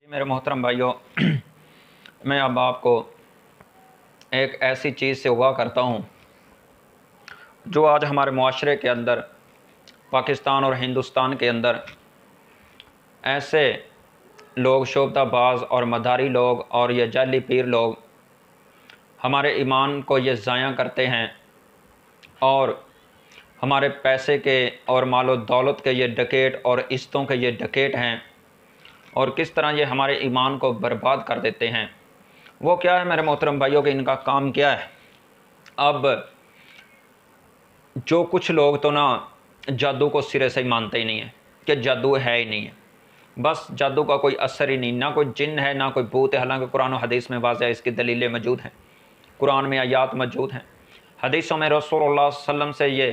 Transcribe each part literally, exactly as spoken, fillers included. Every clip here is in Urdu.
میرے محترم بھائیوں، میں اب آپ کو ایک ایسی چیز سے آگاہ کرتا ہوں جو آج ہمارے معاشرے کے اندر، پاکستان اور ہندوستان کے اندر ایسے لوگ، شعبدہ باز اور مداری لوگ اور یہ جعلی پیر لوگ ہمارے ایمان کو یہ ضائع کرتے ہیں اور ہمارے پیسے کے اور مال و دولت کے یہ ڈکیٹ اور عزتوں کے یہ ڈکیٹ ہیں، اور کس طرح یہ ہمارے ایمان کو برباد کر دیتے ہیں۔ وہ کیا ہے میرے محترم بھائیوں کہ ان کا کام کیا ہے؟ اب جو کچھ لوگ تو نا جادو کو سرے سے ہی مانتے ہی نہیں ہیں کہ جادو ہے ہی نہیں ہے، بس جادو کا کوئی اثر ہی نہیں، نہ کوئی جن ہے نہ کوئی بھوت ہے، حالانکہ قرآن و حدیث میں واضح اس کی دلیلیں موجود ہیں، قرآن میں آیات موجود ہیں، حدیثوں میں رسول اللہ صلی اللہ علیہ وسلم سے یہ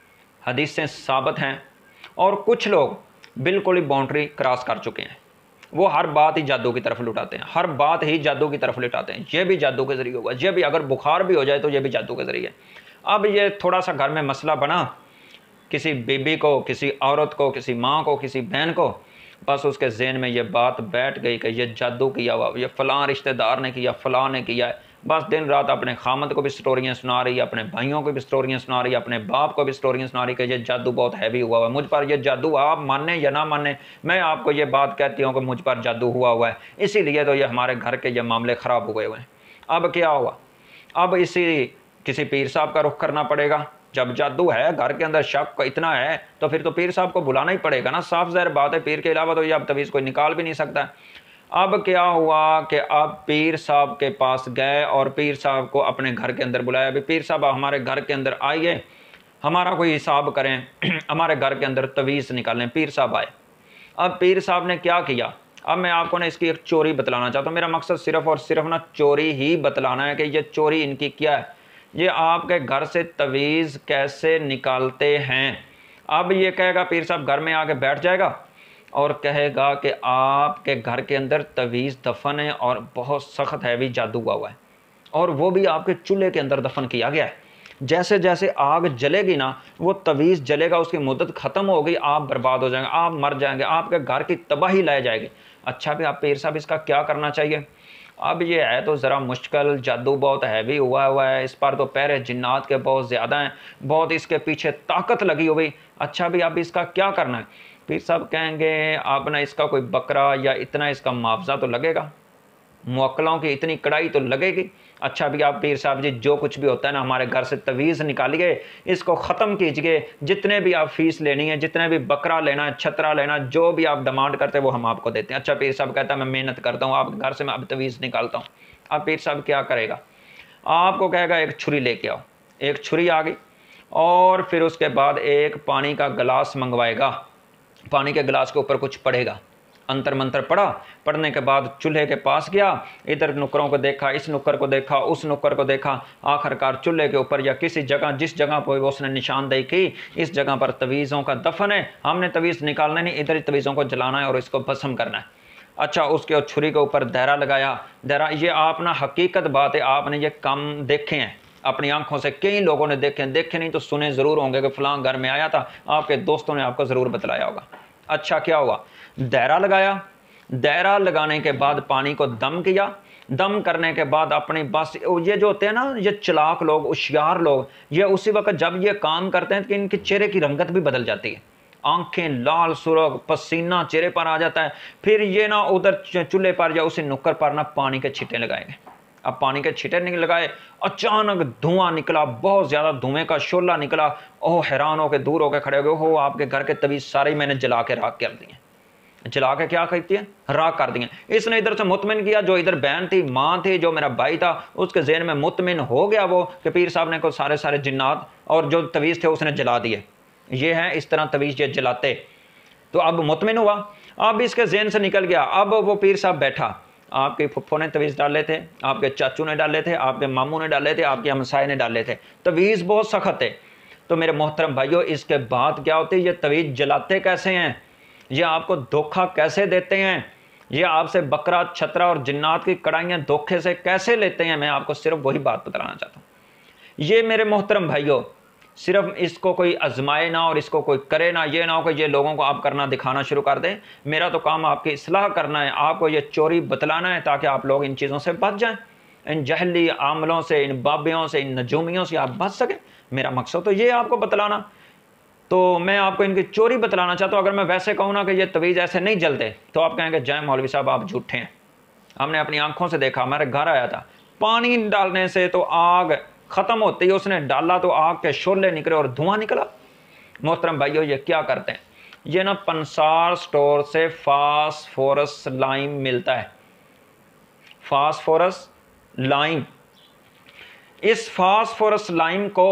حدیثیں ثابت ہیں، اور کچھ لوگ بالکل ہی باؤنڈری کراس کر چکے ہیں۔ وہ ہر بات ہی جادو کی طرف لٹاتے ہیں، ہر بات ہی جادو کی طرف لٹاتے ہیں، یہ بھی جادو کے ذریعے ہوگا، یہ بھی اگر بخار بھی ہو جائے تو یہ بھی جادو کے ذریعے۔ اب یہ تھوڑا سا گھر میں مسئلہ بنا، کسی بی بی کو، کسی عورت کو، کسی ماں کو، کسی بہن کو، بس اس کے ذہن میں یہ بات بیٹھ گئی کہ یہ جادو کیا ہوا، یہ فلاں رشتہ دار نے کیا، فلاں نے کیا ہے، بس دن رات اپنے خامد کو بھی سٹوریاں سنا رہی ہے، اپنے بھائیوں کو بھی سٹوریاں سنا رہی ہے، اپنے باپ کو بھی سٹوریاں سنا رہی ہے کہ یہ جادو بہت ہیوی ہوا ہوا ہے مجھ پر۔ یہ جادو آپ مانیں یا نہ مانیں، میں آپ کو یہ بات کہتی ہوں کہ مجھ پر جادو ہوا ہوا ہے، اسی لیے تو یہ ہمارے گھر کے یہ معاملے خراب ہوئے ہوئے ہیں۔ اب کیا ہوا؟ اب اسی کسی پیر صاحب کا رخ کرنا پڑے گا۔ جب جادو ہے، گھر کے اندر شک اتنا ہے، تو پھر تو پیر صاحب کو بلانا ہی پڑے گا نا، صاف ظاہر بات ہے، پیر کے علاوہ تو یہ اب تعویذ کوئی نکال بھی نہیں سکتا ہے۔ اب کیا ہوا کہ اب پیر صاحب کے پاس گئے اور پیر صاحب کو اپنے گھر کے اندر بلایا، ابھی پیر صاحب ہمارے گھر کے اندر آئیے، ہمارا کوئی حساب کریں، ہمارے گھر کے اندر تعویذ نکالیں۔ پیر صاحب آئے، اب پیر صاحب نے کیا کیا؟ اب میں آپ کو نا اس کی ایک چوری بتلانا چاہتا ہوں، میرا مقصد صرف اور صرف نا چوری ہی بتلانا ہے کہ یہ چوری ان کی کیا ہے، یہ آپ کے گھر سے تعویذ کیسے نکالتے ہیں۔ اب یہ کہے گا، پیر صاحب گھر میں آ کے بیٹھ جائے گا اور کہے گا کہ آپ کے گھر کے اندر تعویذ دفن ہے اور بہت سخت ہیوی جادو ہوا ہوا ہے، اور وہ بھی آپ کے چولہے کے اندر دفن کیا گیا ہے۔ جیسے جیسے آگ جلے گی نا، وہ تعویذ جلے گا، اس کی مدت ختم ہوگی، آپ برباد ہو جائیں گے، آپ مر جائیں گے، آپ کے گھر کی تباہی لائے جائے گی۔ اچھا بھی آپ پیر صاحب اس کا کیا کرنا چاہیے؟ اب یہ ہے تو ذرا مشکل، جادو بہت ہیوی ہوا ہوا ہے، اس پر تو پہرے جنات کے بہت زیادہ ہیں، بہت اس کے پیچھے طاقت لگی ہوئی۔ اچھا بھی اب اس کا کیا کرنا ہے؟ پیر صاحب کہیں گے آپ نے اس کا کوئی بکرا یا اتنا اس کا معاوضہ تو لگے گا، موکلوں کی اتنی کڑائی تو لگے گی۔ اچھا بھی آپ پیر صاحب جی جو کچھ بھی ہوتا ہے نا، ہمارے گھر سے تعویذ نکالیے، اس کو ختم کیجئے، جتنے بھی آپ فیس لینی ہے، جتنے بھی بکرا لینا ہے، چھترا لینا، جو بھی آپ ڈیمانڈ کرتے ہیں وہ ہم آپ کو دیتے ہیں۔ اچھا پیر صاحب کہتا ہے میں محنت کرتا ہوں، آپ گھر سے میں اب تعویذ نکالتا ہوں۔ اب پیر صاحب کیا کرے گا؟ آپ کو کہے گا ایک چھری لے کے آؤ، ایک چھری آ گئی، اور پھر اس کے بعد ایک پانی کا گلاس منگوائے گا، پانی کے گلاس کے اوپر کچھ پڑھے گا، انتر منتر پڑھا، پڑھنے کے بعد چولہے کے پاس گیا، ادھر نکروں کو دیکھا، اس نکر کو دیکھا، اس نکر کو دیکھا، آخر کار چولہے کے اوپر یا کسی جگہ، جس جگہ پہ اس نے نشاندہی کی، اس جگہ پر تعویذوں کا دفن ہے، ہم نے تعویذ نکالنا نہیں، ادھر ہی تعویذوں کو جلانا ہے اور اس کو بھسم کرنا ہے۔ اچھا اس کے چھری کے اوپر دہرا لگایا، دہرا، یہ آپ نا حقیقت بات ہے، آپ نے یہ کام دیکھے ہیں اپنی آنکھوں سے، کئی لوگوں نے دیکھے ہیں، دیکھے نہیں تو سنے ضرور ہوں گے کہ فلاں گھر میں آیا تھا، آپ کے دوستوں نے آپ کو ضرور بتلایا ہوگا۔ اچھا کیا ہوا؟ دہرا لگایا، دہرا لگانے کے بعد پانی کو دم کیا، دم کرنے کے بعد اپنی بس، یہ جو ہوتے ہیں نا یہ چلاک لوگ، ہوشیار لوگ، یہ اسی وقت جب یہ کام کرتے ہیں کہ ان کے چہرے کی رنگت بھی بدل جاتی ہے، آنکھیں لال سرخ، پسینہ چہرے پر آ جاتا ہے، پھر یہ نہ ادھر چولہے پر یا اسی نکر پر نہ پانی کے چھٹے لگائیں گے۔ اب پانی کے چھٹے نہیں لگائے، اچانک دھواں نکلا، بہت زیادہ دھوئیں کا شعلہ نکلا، اوہ حیران ہو کے دور ہو کے کھڑے ہو گئے، ہو آپ کے گھر کے تعویذ سارے ہی میں نے جلا کے راکھ کر دیے، جلا کے کیا کہتی ہے؟ راکھ کر دیے۔ اس نے ادھر سے مطمئن کیا، جو ادھر بہن تھی، ماں تھی، جو میرا بھائی تھا، اس کے ذہن میں مطمئن ہو گیا وہ کہ پیر صاحب نے کو سارے سارے جنات اور جو تعویذ تھے اس نے جلا دیے، یہ ہیں اس طرح تعویذ یہ جلاتے۔ تو اب مطمئن ہوا، اب اس کے ذہن سے نکل گیا، اب وہ پیر صاحب بیٹھا، آپ کے پھپھو نے تعویذ ڈالے تھے، آپ کے چاچو نے ڈالے تھے، آپ کے ماموں نے ڈالے تھے، آپ کے ہمسائے نے ڈالے تھے، تعویذ بہت سخت ہے۔ تو میرے محترم بھائیوں، اس کے بعد کیا ہوتی ہے؟ یہ تعویذ جلاتے کیسے ہیں؟ یہ آپ کو دھوکہ کیسے دیتے ہیں؟ یہ آپ سے بکرا، چھترا اور جنات کی کڑائیاں دھوکے سے کیسے لیتے ہیں؟ میں آپ کو صرف وہی بات بتلانا چاہتا ہوں۔ یہ میرے محترم بھائیوں، صرف اس کو کوئی آزمائے نہ اور اس کو کوئی کرے نہ، یہ نہ ہو کہ یہ لوگوں کو آپ کرنا دکھانا شروع کر دیں۔ میرا تو کام آپ کی اصلاح کرنا ہے، آپ کو یہ چوری بتلانا ہے تاکہ آپ لوگ ان چیزوں سے بچ جائیں، ان جہلی عاملوں سے، ان بابیوں سے، ان نجومیوں سے آپ بچ سکیں۔ میرا مقصد تو یہ ہے آپ کو بتلانا، تو میں آپ کو ان کی چوری بتلانا چاہتا ہوں۔ اگر میں ویسے کہوں نا کہ یہ تویز ایسے نہیں جلتے تو آپ کہیں گے جائیں مولوی صاحب آپ جھوٹے ہیں۔ ہم نے اپنی آنکھوں سے دیکھا، ہمارے گھر آیا تھا، پانی ڈالنے سے تو آگ ختم ہوتی ہے، اس نے ڈالا تو آگ کے شعلے نکلے اور دھواں نکلا۔ محترم بھائیو یہ کیا کرتے ہیں، یہ نا پنسار سٹور سے فاسفورس لائم ملتا ہے، فاسفورس لائم۔ اس فاسفورس لائم کو،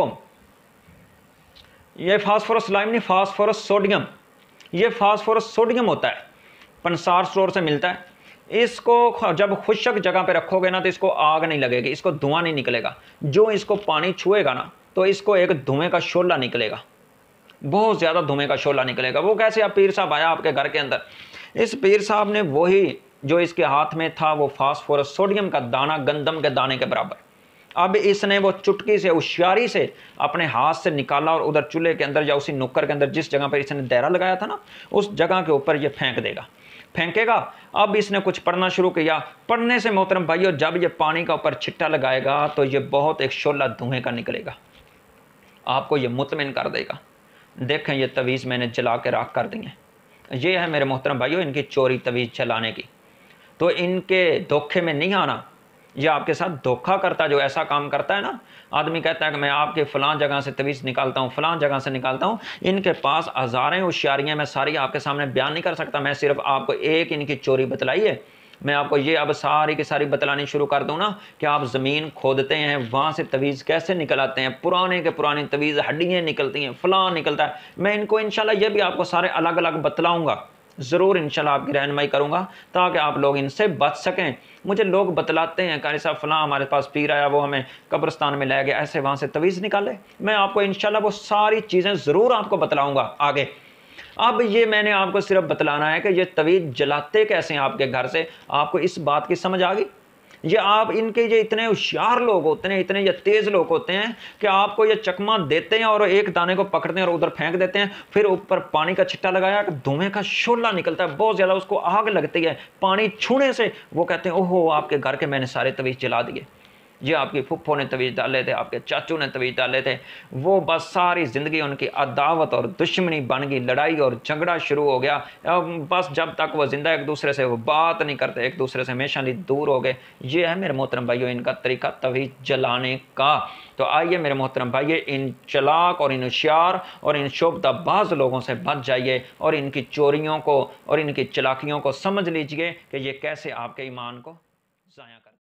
یہ فاسفورس لائم نہیں، فاسفورس سوڈیم، یہ فاسفورس سوڈیم ہوتا ہے، پنسار سٹور سے ملتا ہے۔ اس کو جب خشک جگہ پہ رکھو گے نا تو اس کو آگ نہیں لگے گی، اس کو دھواں نہیں نکلے گا۔ جو اس کو پانی چھوئے گا نا تو اس کو ایک دھوئیں کا شعلہ نکلے گا، بہت زیادہ دھوئیں کا شعلہ نکلے گا۔ وہ کیسے؟ آپ پیر صاحب آیا آپ کے گھر کے اندر، اس پیر صاحب نے وہی جو اس کے ہاتھ میں تھا وہ فاسفورس سوڈیم کا دانہ، گندم کے دانے کے برابر، اب اس نے وہ چٹکی سے، ہوشیاری سے اپنے ہاتھ سے نکالا اور ادھر چولہے کے اندر یا اسی نکر کے اندر جس جگہ پر اس نے دائرہ لگایا تھا نا اس جگہ کے اوپر یہ پھینک دے گا، پھینکے گا۔ اب اس نے کچھ پڑھنا شروع کیا، پڑھنے سے محترم بھائیو جب یہ پانی کا اوپر چھٹا لگائے گا تو یہ بہت ایک شعلہ دھوئیں کا نکلے گا، آپ کو یہ مطمئن کر دے گا۔ دیکھیں یہ تویز میں نے جلا کے راکھ کر دی ہیں، یہ ہے میرے محترم بھائیو ان کی چوری تویز جلانے کی۔ تو ان کے دھوکے میں نہیں آنا، یہ آپ کے ساتھ دھوکہ کرتا ہے، جو ایسا کام کرتا ہے نا، آدمی کہتا ہے کہ میں آپ کے فلاں جگہ سے تویز نکالتا ہوں، فلاں جگہ سے نکالتا ہوں، ان کے پاس ہزاریں ہوشیاریاں، میں ساری آپ کے سامنے بیان نہیں کر سکتا، میں صرف آپ کو ایک ان کی چوری بتلائی ہے۔ میں آپ کو یہ اب ساری کی ساری بتلانی شروع کر دوں نا کہ آپ زمین کھودتے ہیں، وہاں سے تویز کیسے نکل آتے ہیں، پرانے کے پرانی تویز، ہڈیاں نکلتی ہیں، فلاں نکلتا ہے، میں ان کو انشاءاللہ یہ بھی آپ کو سارے الگ الگ بتلاؤں گا، ضرور انشاءاللہ آپ کی رہنمائی کروں گا تاکہ آپ لوگ ان سے بچ سکیں۔ مجھے لوگ بتلاتے ہیں قاری صاحب فلاں ہمارے پاس پیر آیا، وہ ہمیں قبرستان میں لے گیا، ایسے وہاں سے تویز نکالے، میں آپ کو انشاءاللہ وہ ساری چیزیں ضرور آپ کو بتلاؤں گا آگے۔ اب یہ میں نے آپ کو صرف بتلانا ہے کہ یہ تویز جلاتے کیسے ہیں آپ کے گھر سے، آپ کو اس بات کی سمجھ آ گئی؟ یہ آپ ان کے یہ اتنے ہوشیار لوگ ہوتے ہیں، اتنے یہ تیز لوگ ہوتے ہیں کہ آپ کو یہ چکما دیتے ہیں اور ایک دانے کو پکڑتے ہیں اور ادھر پھینک دیتے ہیں، پھر اوپر پانی کا چھٹا لگایا کہ دھوئیں کا شعلہ نکلتا ہے، بہت زیادہ اس کو آگ لگتی ہے پانی چھونے سے، وہ کہتے ہیں اوہو آپ کے گھر کے میں نے سارے تویز جلا دیے۔ یہ آپ کی پھپھو نے تویز ڈالے تھے، آپ کے چاچو نے تویز ڈالے تھے، وہ بس ساری زندگی ان کی عداوت اور دشمنی بن گئی، لڑائی اور جھگڑا شروع ہو گیا، بس جب تک وہ زندہ ایک دوسرے سے وہ بات نہیں کرتے، ایک دوسرے سے ہمیشہ لیے دور ہو گئے۔ یہ ہے میرے محترم بھائیو ان کا طریقہ تویز جلانے کا۔ تو آئیے میرے محترم بھائیو ان چلاک اور ان ہوشیار اور ان شعبدہ باز لوگوں سے بچ جائیے اور ان کی چوریوں کو اور ان کی چلاکیوں کو سمجھ لیجئے کہ یہ کیسے آپ کے ایمان کو ضائع کر